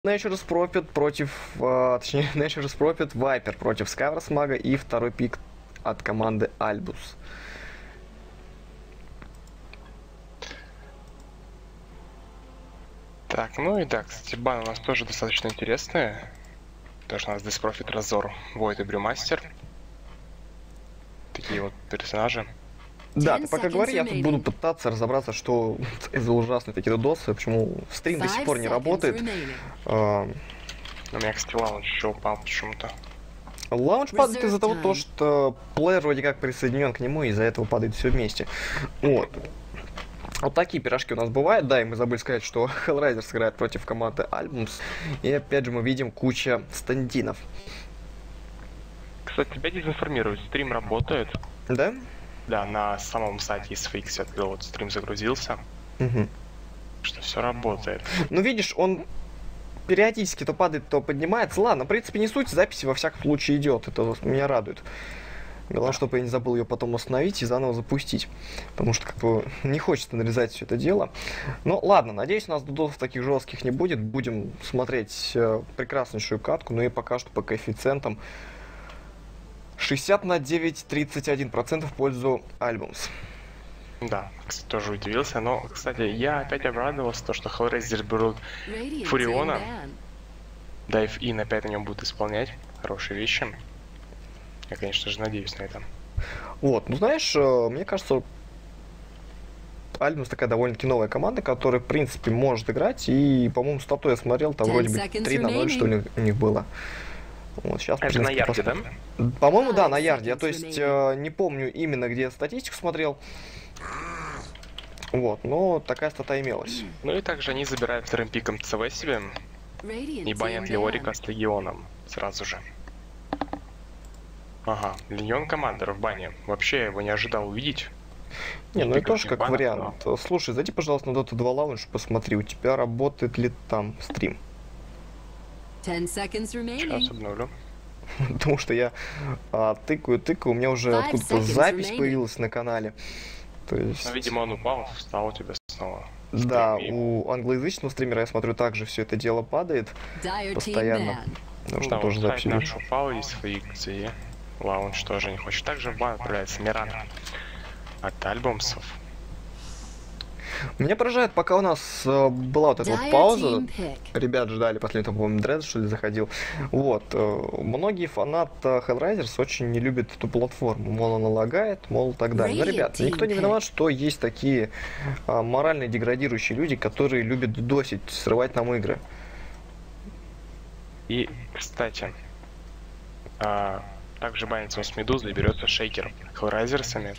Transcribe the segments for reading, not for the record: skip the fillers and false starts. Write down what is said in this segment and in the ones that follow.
Nature's Prophet против, точнее, Nature's Prophet Viper против Skywars Мага и второй пик от команды Albus. Так, ну и да, кстати, баны у нас тоже достаточно интересные. Потому что у нас Death Prophet, Разор, Void и Брюмастер. Такие вот персонажи. Да, ты пока говори, я тут буду пытаться разобраться, что из-за ужасной такие додосы, почему стрим до сих пор не работает. У меня, кстати, лаунч еще упал почему-то. Лаунч падает из-за того, что плеер вроде как присоединен к нему, и из-за этого падает все вместе. Вот. Вот такие пирожки у нас бывают, да, и мы забыли сказать, что Hellraisers играет против команды Albums, и опять же мы видим куча стендинов. Кстати, тебя дезинформируют, стрим работает. Да? Да, на самом сайте SFX я открыл, вот стрим загрузился. Угу. Что все работает. Ну видишь, он периодически то падает, то поднимается. Ладно, в принципе не суть, запись во всяком случае идет, это меня радует. Главное, чтобы я не забыл ее потом установить и заново запустить. Потому что как бы не хочется нарезать все это дело. Но ладно, надеюсь, у нас дудосов таких жестких не будет. Будем смотреть прекраснейшую катку. Ну и пока что по коэффициентам 60 на 9, 31% в пользу Albums. Да, кстати, тоже удивился. Но, кстати, я опять обрадовался, то, что Hellraiser берут Фуриона. Dive In опять на нем будут исполнять хорошие вещи. Я, конечно же, надеюсь на это. Вот, ну знаешь, мне кажется, Альбус такая довольно-таки новая команда, которая, в принципе, может играть. И, по-моему, стату я смотрел, там вроде бы 3-0, что ли, у них было. Вот, сейчас, это на Ярде, да? По-моему, да, на Ярде. Я, то есть, не помню именно, где я статистику смотрел. Вот, но такая стата имелась. Ну и также они забирают вторым пиком ЦВ себе. И банят Леорика с Легионом сразу же. Ага, Легион Командер в бане. Вообще я его не ожидал увидетить. Не, ну это тоже как вариант. Но... Слушай, зайди, пожалуйста, на Dota 2 Lounge, посмотри, у тебя работает ли там стрим. Сейчас обновлю. Потому что я тыкаю, у меня уже откуда-то запись появилась на канале. То есть... Ну, видимо, он упал, встал у тебя снова. Да, у англоязычного стримера, я смотрю, также все это дело падает постоянно. Ну что, тоже запись наш упал, есть свои где лаунч тоже не хочет. Также в бан отправляется Миран от Альбомсов. Меня поражает, пока у нас была вот эта вот пауза, ребят ждали, последний, по-моему, Дред, что ли, заходил. Вот, многие фанаты Hellraisers очень не любят эту платформу, мол, она лагает, мол, так далее. Но, ребят, никто не виноват, что есть такие морально деградирующие люди, которые любят досить, срывать нам игры. И, кстати, также банится с Медузой, берется шейкер Hellraisers'ами.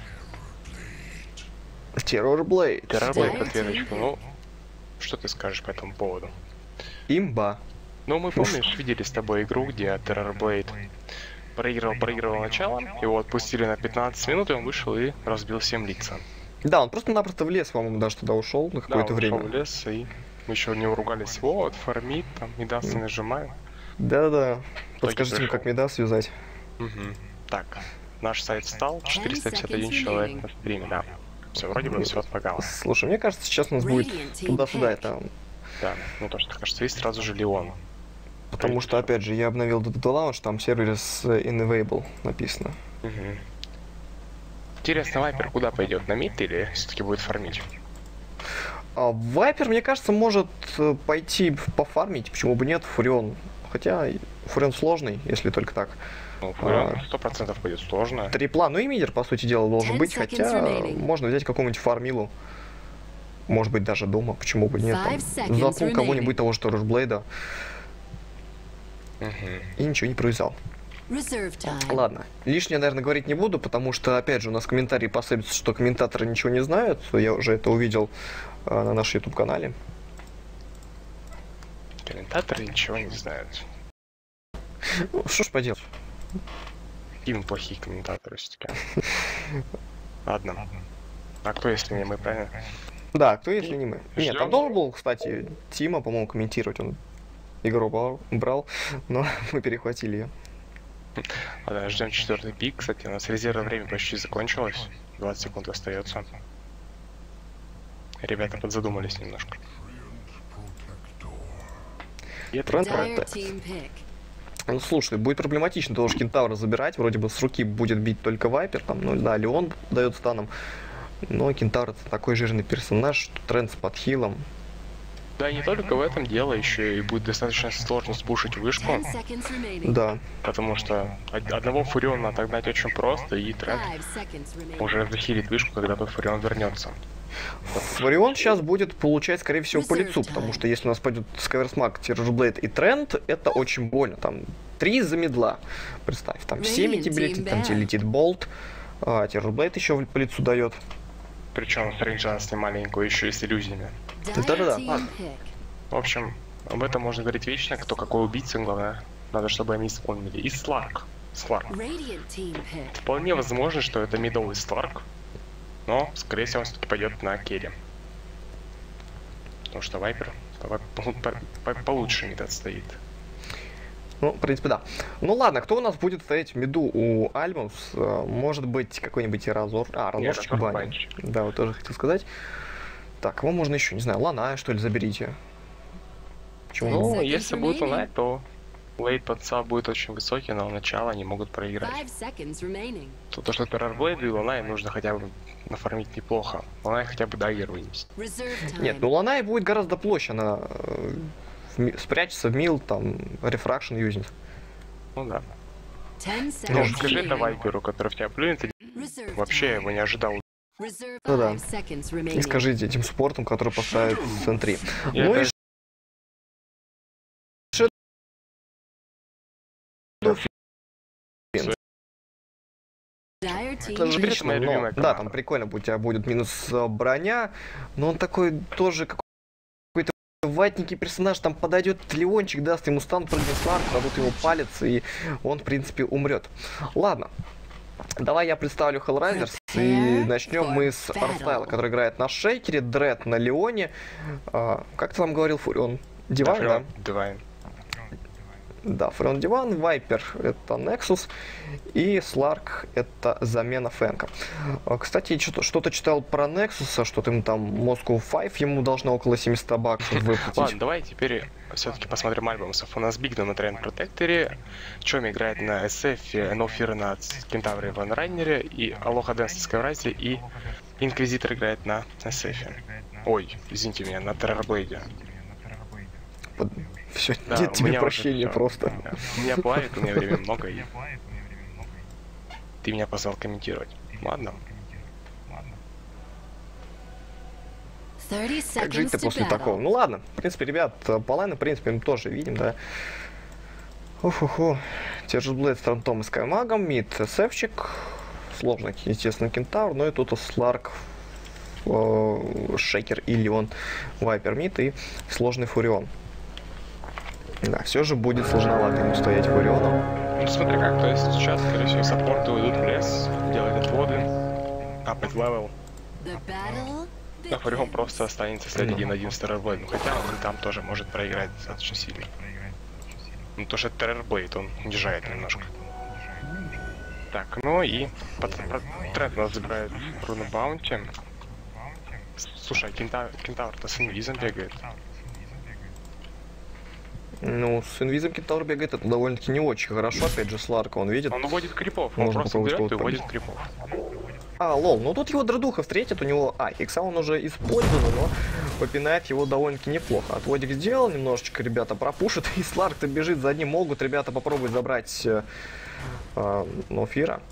Terrorblade. Terrorblade ответочку. Ну, что ты скажешь по этому поводу? Имба. Ну, мы, помнишь, видели с тобой игру, где Terrorblade проигрывал начало, его отпустили на 15 минут, и он вышел и разбил всем лица. Да, он просто-напросто в лес, по-моему, даже туда ушел на какое-то время. Да, ушел в лес, и мы еще не ругались. Вот, фармит, там, Мидас не нажимаю. Да-да-да. Подскажите мне, как Мидас связать. Угу. Так, наш сайт встал, 451 человек на стриме, да. Все, вроде бы все отлагало. Слушай, мне кажется, сейчас у нас будет туда-сюда это. Да, ну то, что кажется, и сразу же Леон. Потому что, опять же, я обновил Dota Lounge, там сервер с Enable написано. Угу. Интересно, Вайпер куда пойдет? На мид или все-таки будет фармить? Вайпер, мне кажется, может пойти пофармить, почему бы нет, Фурион. Хотя Фурион сложный, если только так. Ну, Фурион 100% будет сложно. Трипла, ну и мидер, по сути дела, должен быть, хотя можно взять какую-нибудь фармилу. Может быть, даже дома, почему бы нет. Заткнул кого-нибудь того, что Рушблейда. И ничего не провязал. Ладно, лишнее, наверное, говорить не буду, потому что, опять же, у нас комментарии посыпятся, что комментаторы ничего не знают. Я уже это увидел на нашем YouTube-канале. Комментаторы ничего не знают. Ну, что ж поделать. Какие мы плохие комментаторы все-таки. Ладно. А кто, если не мы, правильно? Да, кто, если не мы? Нет, там должен был, кстати, Тима, по-моему, комментировать. Он игру брал, но мы перехватили ее. Ладно, ждем 4-й пик. Кстати, у нас резервное время почти закончилось. 20 секунд остается. Ребята подзадумались немножко. Тренд протект. Ну, слушай, будет проблематично того же Кентавра забирать. Вроде бы с руки будет бить только Вайпер. Там, ну да, Леон дает станом. Но Кентавр это такой жирный персонаж, что тренд с подхилом. Да, и не только в этом дело, еще и будет достаточно сложно спушить вышку. Да. Потому что одного Фуриона отогнать очень просто, и тренд уже захилит вышку, когда тот Фурион вернется. Фурион сейчас будет получать, скорее всего, по лицу, потому что если у нас пойдет Скайверсмаг, Террорблейд и тренд, это очень больно. Там 3 за медла. Представь, там 7 тебе летит, там тебе летит болт, а Террорблейд еще по лицу дает. Причем с рейнджа маленькую еще и с иллюзиями. Да-да-да. В общем, об этом можно говорить вечно, кто какой убийца, главное, надо, чтобы они исполнили. И Сларк. Вполне возможно, что это мидовый Сларк, но, скорее всего, он все-таки пойдет на керри. Потому что Вайпер получше мид стоит. Ну, в принципе, да. Ну ладно, кто у нас будет стоять в миду у Альбумс? Может быть, какой-нибудь Разор. Разорчик баня. Да, вот тоже хотел сказать. Так, его можно еще, не знаю, Ланая, что ли, заберите. Почему? Ну, если будет Ланая, то лейт подса будет очень высокий, но начало они могут проиграть. То, что Террорблейду и Ланая нужно хотя бы нафармить неплохо. Ланая хотя бы дайгер вынести. Нет, ну Ланая будет гораздо проще, она спрячется в мил, там, рефракшн юзнит. Ну да. Ну, скажи это Вайперу, который в тебя плюнет, вообще его не ожидал. Ну да. И скажите этим спортом, который поставит в центре. Ну и это же отлично, но, да, там прикольно, у тебя будет минус броня, но он такой тоже какой-то ватненький персонаж, там подойдет Леончик, даст ему стан, прыгнет Сларк, дадут ему палец, и он, в принципе, умрет. Ладно, давай я представлю Hellraisers, и начнем мы с Арстайла, который играет на Шейкере, Дред на Леоне. Как ты там говорил, Фурион? Дивайн, да? Дивайн. Да, Фурион Диван, Вайпер это Nexus, и Сларк это замена Фэнка. Кстати, что-то читал про Nexus, что ему там Moscow 5 ему должно около 700 баксов выплатить. Ладно, давай теперь все-таки посмотрим альбомсов. У нас Бигда на Тренд Протекторе, Чоми играет на SF, No Fear на Кентавре Ван Райнере, и Алоха Дэнс на Скайразе, и Инквизитор играет на SF. Ой, извините меня, на Террорблейде. Все, да, нет тебе прощения просто. У меня плавит, у меня времени много, и ты меня позвал комментировать. Ладно. Как жить-то после такого? Ну ладно, в принципе, ребят, по лайну, в принципе, мы тоже видим, да. Ух-ху-ху. Террорблейд с Трантом и Скаймагом, мид СФчик, сложно, естественно, Кентавр, но и тут Сларк, Шейкер и Леон, Вайпер мид и сложный Фурион. Да, все же будет сложновато ему стоять Фуриону. Ну смотри как, то есть сейчас, скорее всего, саппорты уйдут в лес, делать отводы, апать левел. А Фурион просто останется стоять 1-1 с Террорблейдом, хотя он там тоже может проиграть достаточно сильно. Ну то, что Террорблейд, он унижает немножко. Так, ну и тренд у нас забирает руну Баунти. Слушай, Кентавр-то с инвизом бегает. Ну, с инвизом Кентавр бегает, это довольно-таки не очень хорошо, опять же, Сларка он видит. Он уводит крипов, он просто берет и уводит крипов. Лол, ну тут его Дредуха встретит, у него, Хикса он уже использован, но попинает его довольно-таки неплохо. Отводик сделал, немножечко ребята пропушат, и Сларк-то бежит за ним, могут ребята попробовать забрать Нофира.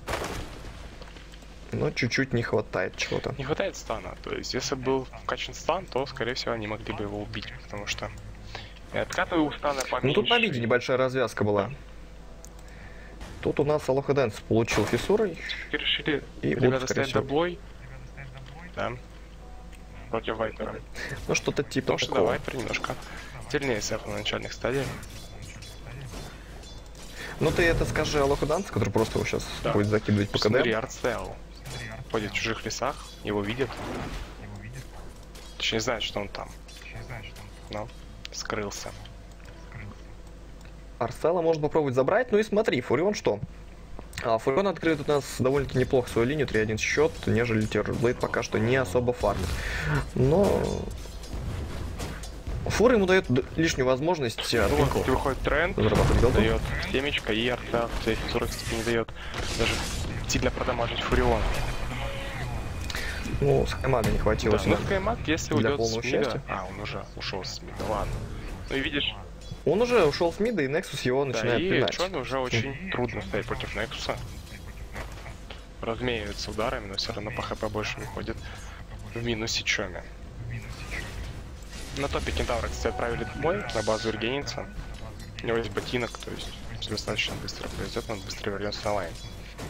Но чуть-чуть не хватает чего-то. Не хватает стана, то есть если был вкачан стан, то, скорее всего, они могли бы его убить, потому что... Откатываю у стана поменьше. Ну тут на виде небольшая развязка была. Тут у нас Алоха Дэнс получил фиссурой. Решили и ребята ставят даблой. Да. Против Вайпера. Ну что-то типа такого. Потому что Вайпер немножко сильнее СФ на начальных стадиях. Ну ты это скажи Алоха Дэнс, который просто его сейчас будет закидывать по КД. Смотри, Артстайл ходит в чужих лесах, его видят. Точнее знает, что он там. Но скрылся. Арстайла можно попробовать забрать, ну и смотри, Фурион что? Фурион открыт у нас довольно-таки неплохо свою линию, 3-1 счет, нежели Террорблейд пока что не особо фармит. Но Фура ему дает лишнюю возможность Вот, выходит тренд, дает семечко, и арта, физура, кстати, не дает даже сильно продамажить Фуриона. Ну, Скаймага не хватило. Да, ну Скаймаг, если уйдет с мида... счастья. Он уже ушел с мида, ладно. Ну и видишь... Он уже ушел с мида, и Nexus его начинает пинать. Да, и Чоми уже очень трудно стоять против Нексуса. Размеивается ударами, но все равно по хп больше не ходит. В минусе Чоми. На топе Кентавра, кстати, отправили в бой на базу Иргенинца. У него есть ботинок, то есть достаточно быстро произойдет, он быстрее вернется на лайн.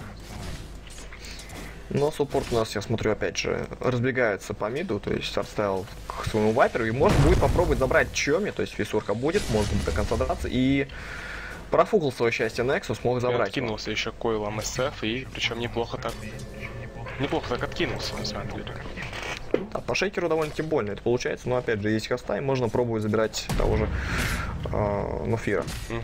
Но суппорт у нас, я смотрю, опять же, разбегается по миду, то есть отставил к своему вайперу, и может будет попробовать забрать Чоми, то есть фисурка будет, может быть до конца драться, и профукал свое счастье Nexus, смог забрать. Откинулся еще койлом СФ, и причем неплохо так откинулся, на самом деле. Да, по шейкеру довольно-таки больно это получается, но опять же, есть хоста, и можно пробовать забирать того же Нуфира.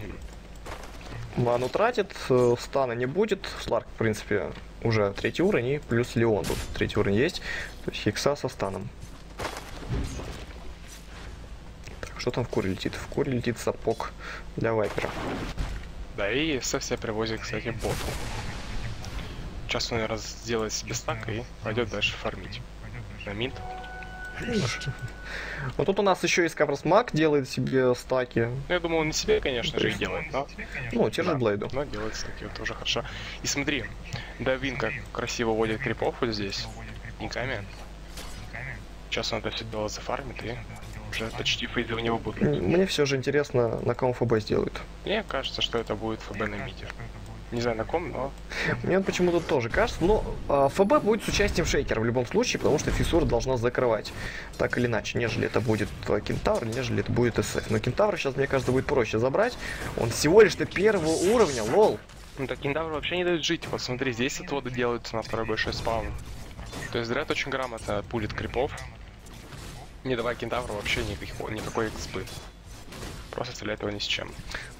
Ману тратит, стана не будет, Сларк, в принципе, уже 3-й уровень, и плюс Леон тут 3-й уровень есть, то есть Хикса со станом. Так, что там в куре летит? В куре летит сапог для вайпера. Да, и СФ себя привозит, кстати, боту. Сейчас он, наверное, сделает себе стак и пойдет дальше фармить. На мид. Вот тут у нас еще и Скаврсмак делает себе стаки. Ну, я думаю, он не себе, конечно же, и делает, но... Ну, те же Блейду. Но делает стаки, вот тоже хорошо. И смотри, Давин как красиво водит крипов вот здесь, никами. Сейчас он это все дело зафармит, и уже почти фейзы у него будут. Мне все же интересно, на ком ФБ сделают. Мне кажется, что это будет ФБ на миде. Не знаю на ком, но... Мне почему-то тоже кажется, но ФБ будет с участием Шейкера в любом случае, потому что фисура должна закрывать. Так или иначе, нежели это будет Кентавр, нежели это будет СФ. Но Кентавр сейчас, мне кажется, будет проще забрать. Он всего лишь до 1-го уровня, лол. Ну так Кентавр вообще не дает жить. Вот смотри, здесь отводы делаются на второй большой спаун. То есть Дред очень грамотно пулит крипов, не давая Кентавру вообще никакой экспы. Просто стреляет его ни с чем.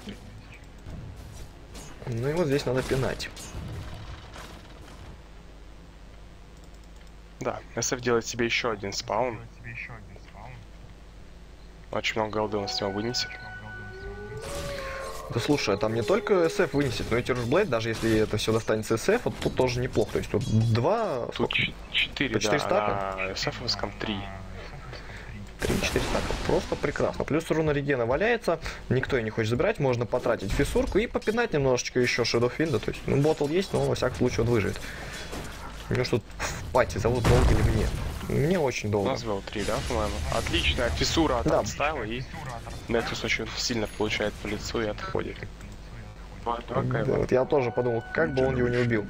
Ну и вот здесь надо пинать. Да, SF делает себе еще один спаун. Очень много голды он с него вынесет. Да слушай, а там не только SF вынесет, но и Тиржблейд, даже если это все достанется SF, вот тут тоже неплохо. То есть тут 2... Тут 4, по 4 да, стака? а SF-овском 3. 3-4 стака. Просто прекрасно. Плюс руна регена валяется, никто ее не хочет забирать, можно потратить фисурку и попинать немножечко еще Shadowfield. То есть, ну, ботл есть, но во всяком случае он выживет. Меня что в пати зовут долго ли мне? Мне очень долго. Назвал 3, да, по-моему? Отличная фисура да. отставила, и Nexus очень сильно получает по лицу и отходит. Да, вот я тоже подумал, как бы он его не убил.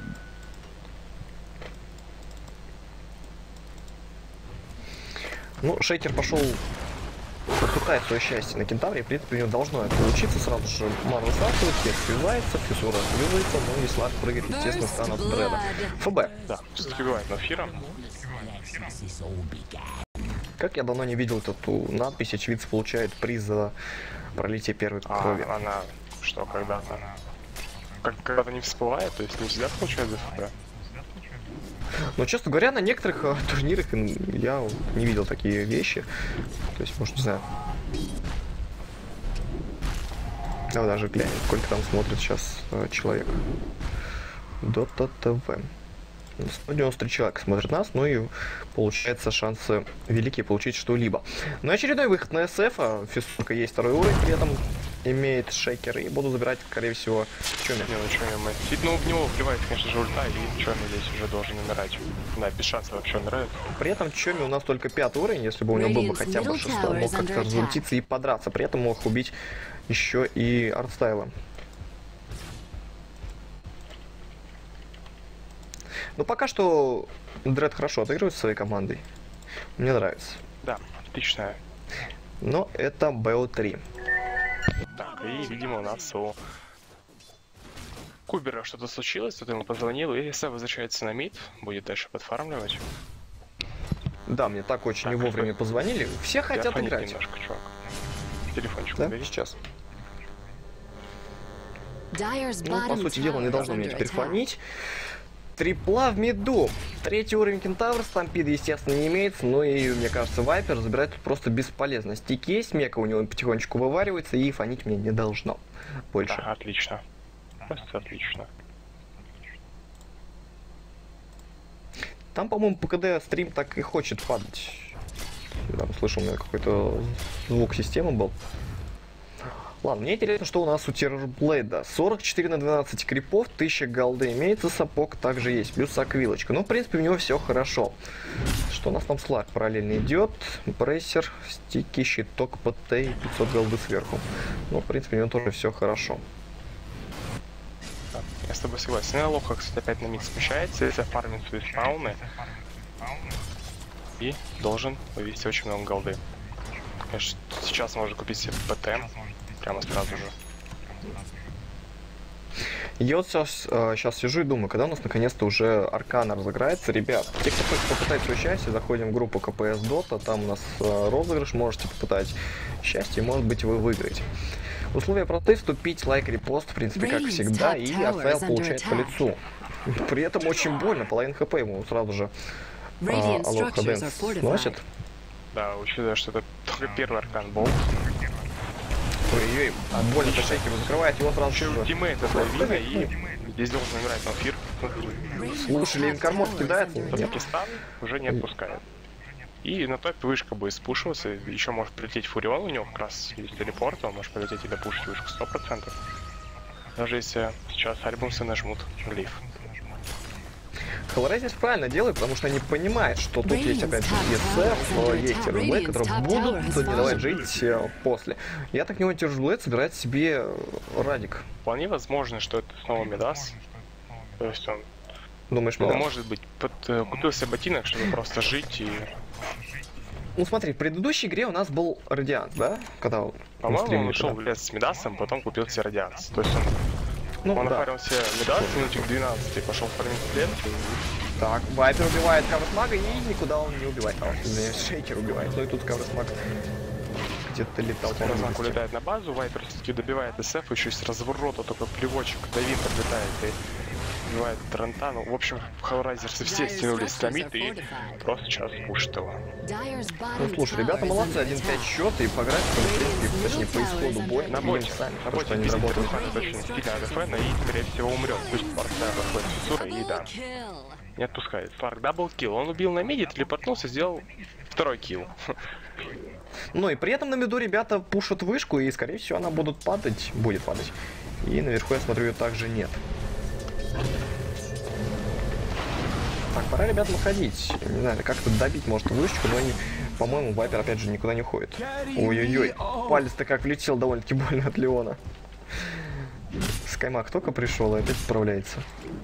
Ну, Шейкер пошел попытать свое счастье на Кентавре, в принципе, у него должно это получиться. Сразу же ману высасывает, Хекс связается, фисура связывается, ну и Сларк прыгает, естественно, стан от Дреда. ФБ. Да, успевает на Фира. Как я давно не видел эту надпись, очевидцы получают приз за пролитие первой крови. Она что, когда-то? Когда-то не всплывает, то есть не всегда получает за ФБ? Но, честно говоря, на некоторых турнирах я не видел такие вещи. То есть, может, не знаю. А даже глянь, сколько там смотрит сейчас человек. Dota TV. 193 человека смотрят нас, ну и получается шансы великие получить что-либо. Но очередной выход на SF, фисурка есть 2-й уровень, при этом имеет Шейкер, и буду забирать, скорее всего, Чоми. Ну, в него вливает, конечно же, ульта, и Чоми здесь уже должен умирать. Да, без шанса вообще умирает. При этом Чоми у нас только 5-й уровень, если бы у него был бы хотя бы 6-й, он мог как-то разлетиться и подраться, при этом мог убить еще и Артстайла. Но пока что Дред хорошо отыгрывает со своей командой. Мне нравится. Да, отлично. Но это БО3. Так, и, видимо, у нас у Кубера что-то случилось, кто-то ему позвонил, и СФ возвращается на мид, будет дальше подфармливать. Да, мне так очень не вовремя позвонили. Все хотят играть. Немножко, чувак. Телефончик да, убери. сейчас. Ну, по сути дела, не должны меня теперь фармить. Трипла в миду. Третий уровень Кентавр, стампида, естественно, не имеется, но и, мне кажется, Вайпер забирать тут просто бесполезно. Стик есть, мека у него потихонечку вываривается, и фонить мне не должно больше. Да, отлично. Просто отлично. Там, по-моему, ПКД стрим так и хочет падать. Я там слышал, у меня какой-то звук системы был. Ладно, мне интересно, что у нас у Террорблейда. 44 на 12 крипов, 1000 голды имеется, сапог также есть, плюс аквилочка. Ну, в принципе, у него все хорошо. Что у нас там слаг параллельно идет? Брейсер, стики, щиток, ПТ и 500 голды сверху. Ну, в принципе, у него тоже все хорошо. Я с тобой согласен. Лоха, кстати, опять на мид смещается, если фармит свои спауны. И должен вывести очень много голды. Конечно, сейчас можно купить себе ПТ. Прямо сразу же. Я вот сейчас сижу и думаю, когда у нас наконец-то уже Аркана разыграется. Ребят, те, кто хочет попытать свое счастье, заходим в группу КПС Дота, там у нас розыгрыш, можете попытать счастье, может быть, вы выиграете. Условия простые: вступить, лайк, репост, в принципе, как всегда, и АФЛ получает по лицу. При этом очень больно, половина ХП ему сразу же Алоха Дэнс сносит. Да, учитывая, что это только первый Аркан был. Ой-ой, больно-то шейкеру закрывает, его сразу же... Тиммейт это Вина, и здесь должен играть на эфир. Слушай, инкармор кидается? Пакистан уже не отпускает. И на топе вышка будет спушиваться, еще может прилететь Фурион, у него как раз есть телепорт, он может полететь и допушить вышку 100%. Даже если сейчас альбомсы нажмут глиф. Hellraiser правильно делает, потому что они понимают, что тут есть опять же ESF, есть Террорблейд, которые будут не давать жить после. Я так понимаю, Террорблейд собирает себе Радик. Вполне возможно, что это снова Мидас. То есть он... Думаешь, ну, Мидас? может быть, купил себе ботинок, чтобы просто жить и... Ну смотри, в предыдущей игре у нас был Радианс, да? Когда по-моему, он ушел в лес с Мидасом, потом купил себе Радианс. То есть он напарился Мидас минутик 12 и пошел фармить след. Так, Вайпер убивает Каврсмага, и никуда он не убивает. Шейкер убивает. Ну и тут Каврсмаг где-то летал. Каврсмаг улетает на базу, Вайпер все-таки добивает СФ, еще с разворота только плевочек Давид подлетает и убивает Трента. Ну, в общем, Hellraiser все стянулись с мид и просто сейчас пушит его. Ну слушай, ребята молодцы, 1-5 счет, и по графику, в принципе, точнее по исходу боя, на боте сами, потому что они работают достаточно стильно АДФН и, скорее всего, умрет. Пусть Спаркстар заходит в фиссура и да. Не отпускает. Спарк даблкилл. Он убил на миде, телепортнулся, сделал второй килл. Ну и при этом на миду ребята пушат вышку, и скорее всего она будет падать. И наверху, я смотрю, ее также нет. Так, пора, ребят, выходить. Не знаю, как-то добить может вышечку, но они, по-моему, Вайпер опять же никуда не уходит. Ой-ой-ой, палец-то как влетел довольно-таки больно от Леона. Скаймак только пришел и опять справляется.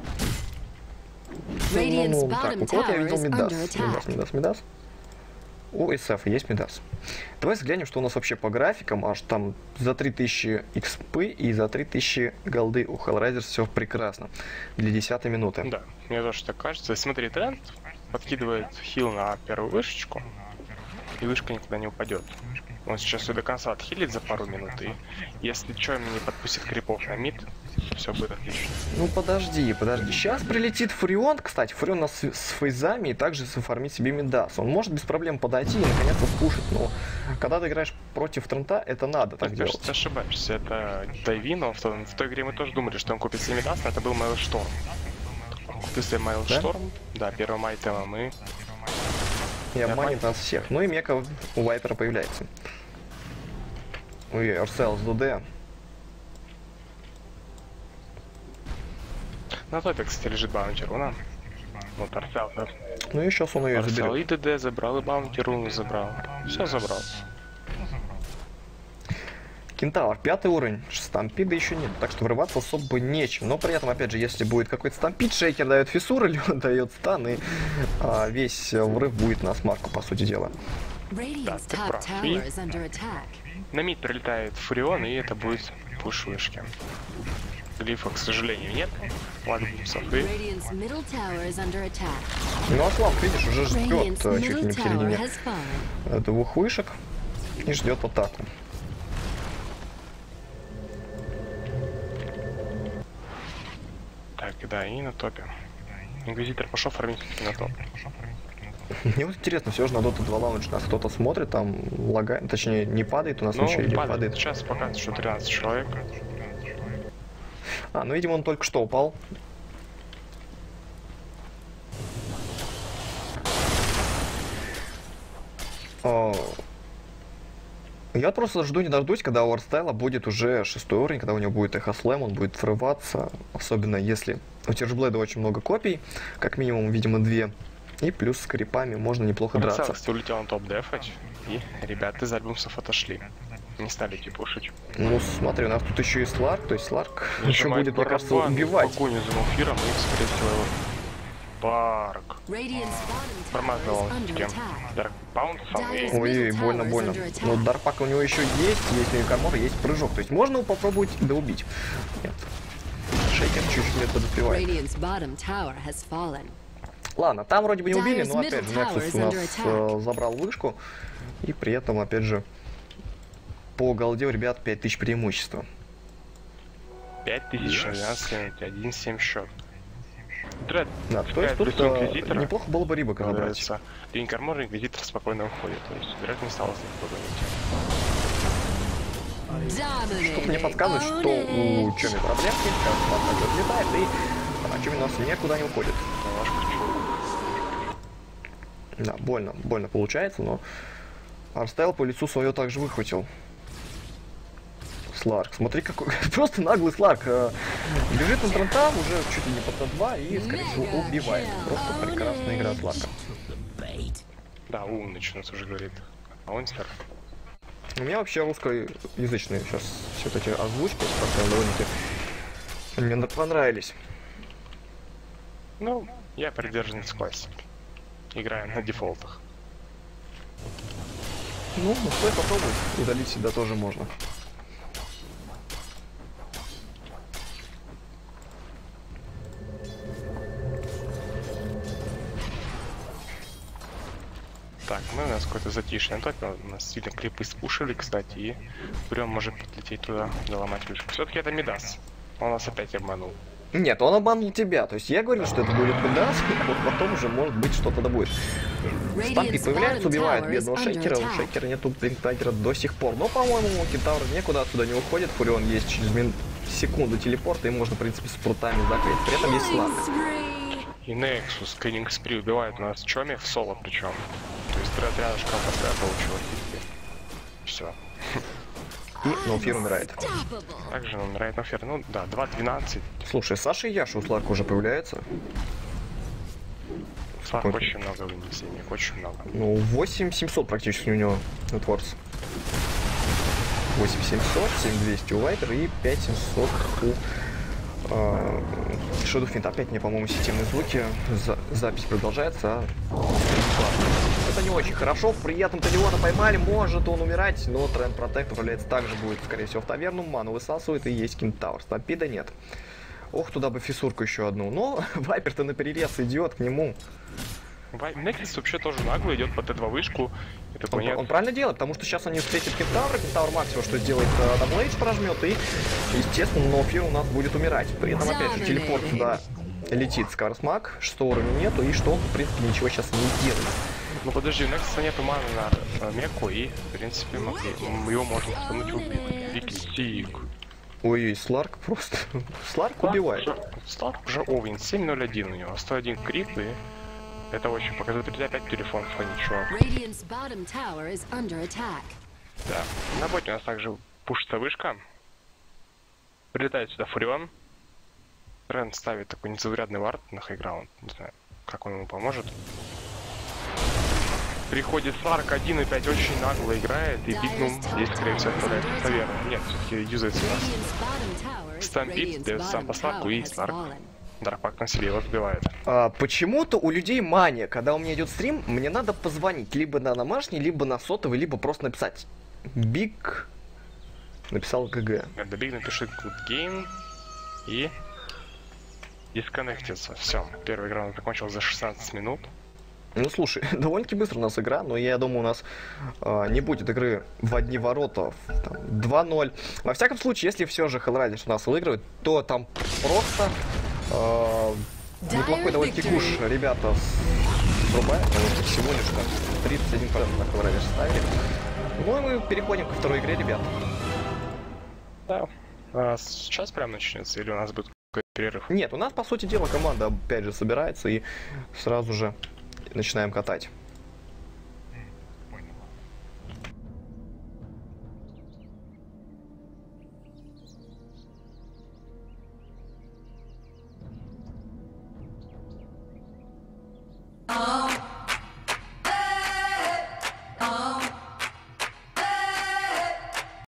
Ну, так, у кого-то я видел Мидас. У SF есть Мидас. Давай взглянем, что у нас вообще по графикам. Аж там за 3000 XP и за 3000 голды у Hellraiser все прекрасно. Для 10 минуты. Да, мне тоже так кажется. Смотри, тренд подкидывает хил на первую вышечку, и вышка никуда не упадет. Он сейчас ее до конца отхилит за пару минут, и если что, не подпустит крипов на мид, все будет отлично. Ну подожди. Сейчас прилетит Фурион. Кстати, Фурион у нас с фейзами и также зафармит себе Мидас. Он может без проблем подойти и наконец-то спушить, но когда ты играешь против Трента, это надо так делать. Ты ошибаешься, это Дайвино. В той игре мы тоже думали, что он купит себе Мидас, но это был Майлшторм. Он купил себе Майлшторм, да, первым айтемом, и... И обманет нас всех. Ну и мека у Вайпера появляется. Ой, Арсел с ДД. На топе, кстати, лежит баунти руна. Вот Арсел, да? Ну и сейчас он ее Арсел заберет. и ДД забрал, и баунти руну забрал. Все забрал. Кентавр, 5 уровень, стампида еще нет, так что врываться особо нечем. Но при этом, опять же, если будет какой-то стампид, шейкер дает фиссур, или он дает стан, и весь врыв будет на смарку, по сути дела. Да, ты прав. И на мид прилетает Фурион, и это будет пуш вышки. Глифа, к сожалению, нет. Лагбусов и... Ну а Слав, видишь, уже ждет чуть ли не в середине двух вышек и ждет атаку. Так, да, и на топе. Инквизитор пошел фармить на топ. Мне вот интересно, все же на Dota 2 Lounge нас кто-то смотрит, там лагает, точнее не падает, у нас ничего или падает. Сейчас показывает, что 13 человек. Ну видимо он только что упал. Я просто жду не дождусь, когда у Артстайла будет уже 6-й уровень, когда у него будет Эхо Слэм, он будет врываться, особенно если у Тиржблейда очень много копий, как минимум, видимо, 2. И плюс с крипами можно неплохо драться. Ты улетел на топ дефать, и ребята из альбумсов отошли. Не стали пушить. Ну смотри, у нас тут еще и Сларк, то есть Сларк еще будет, мне кажется, убивать. Погоню за Муфиром и, скорее всего, его Барк. Промазал с кем? Даркбаунсом и... Ой, больно. Но Дарпак у него еще есть Кармор, есть прыжок. То есть можно его попробовать доубить. Нет. Шейкер чуть-чуть не подоспевает. Ладно, там вроде бы не убили, но опять же Nexus у нас забрал вышку. И при этом, опять же, по голде у ребят 5000 преимущества. 5000 на 12 1-7 счет. Да, то есть тут неплохо было бы Рибака забрать. День Кармор и Инквизитор спокойно уходит, то есть Дред не стал с них погонить. Что-то мне подсказывает, что у Чоми проблемки, как он отлетает, и Чоми у нас никуда не уходит. Да, больно получается, но Арстайл по лицу свое также выхватил. Сларк, смотри какой, просто наглый Сларк. Бежит на Трента уже чуть ли не по Т2 и, скорее всего, убивает. Просто прекрасная игра Сларка. Да, умный, что нас уже говорит. А он сэр. У меня вообще русскоязычные сейчас все эти озвучки довольно-таки мне понравились. Ну, я придержанец классики. Играем на дефолтах. Ну, стоит попробовать. Удалить себя тоже можно. Так, мы у нас какой-то затишье. У нас сильно крипы спушили, кстати, и Фурион может подлететь туда, доломать вышку. Все-таки это Мидас. Он нас опять обманул. Нет, он обманул тебя. То есть я говорил, что это будет Мидас, а вот потом уже может быть что-то да будет. Стампик появляется, убивает бедного Шейкера. У Шейкера нету Блинктагера до сих пор. Но, по-моему, Кентавр никуда отсюда не уходит. Фурион есть через секунду телепорта, и можно, в принципе, с прутами закрыть. При этом есть Сларк. И Nexus, Кеннинг Спри убивает у нас Чоми в соло причем. То есть Дред рядышком поставил, получил хитки. Все. И Ноуфир умирает. Также умирает Ноуфир. Ну да, 2-12. Слушай, Саша и Яша у Сларка уже появляется. Сларк очень много вынесений, очень много. Ну, 8700 практически у него Нетворс. 8700, 7200 у Вайпер и 5700 у Shadowfiend. Опять мне, по-моему, системные звуки. Запись продолжается. Это не очень хорошо. При этом Талиона поймали. Может он умирать, но Тренд Протект управляется также будет, скорее всего, в таверну. Ману высасывает и есть Кентавр. Стампида нет. Ох, туда бы фиссурку еще одну. Но Вайпер-то на перерез идет к нему. Нексус вообще тоже нагло идет по Т2 вышку. Он правильно делает, потому что сейчас они встретят Кентавра. Кентавр максимум что сделает, даблэйдж прожмет, и, естественно, Ноуфир у нас будет умирать. При этом, опять же, телепорт сюда летит Скарсмак, 6 уровня нету, и что он, в принципе, ничего сейчас не делает. Ну подожди, у Нексуса нету маны на Меку, и, в принципе, его можно спамнуть в убить. Дикий. Ой, Сларк просто... Сларк убивает. Сларк уже Овен, 7-0-1 у него, 101 крип, и... Это очень показывает. Опять телефон в фоне чего. Да. На боте у нас также пушится вышка. Прилетает сюда Фурион. Тренд ставит такой незаурядный вард на хайграунд. Не знаю, как он ему поможет. Приходит Сларк 1.5, очень нагло играет. И Бигнум здесь, скорее всего, отправляет в таверну. Нет, все-таки юзается у нас. Стампит, дает сам по Сларку и Сларк. Дарпак на себе его сбивает. Почему-то у людей мания, когда у меня идет стрим, мне надо позвонить либо на домашний, либо на сотовый, либо просто написать Биг. Написал ГГ. Да, Биг напишет Good Game и дисконнектится. Все, первый раунд закончился за 16 минут. Ну слушай, довольно-таки быстро у нас игра, но я думаю, у нас не будет игры в одни ворота 2-0. Во всяком случае, если все же Hellriders у нас выигрывает, то там просто Неплохой довольно куш, ребята, срубают, потому что всего лишь как 31% на Хелрейзер ставили. Ну и мы переходим ко второй игре, ребят. Да. Сейчас прям начнется или у нас будет какой-то перерыв? Нет, у нас, по сути дела, команда опять же собирается и сразу же начинаем катать.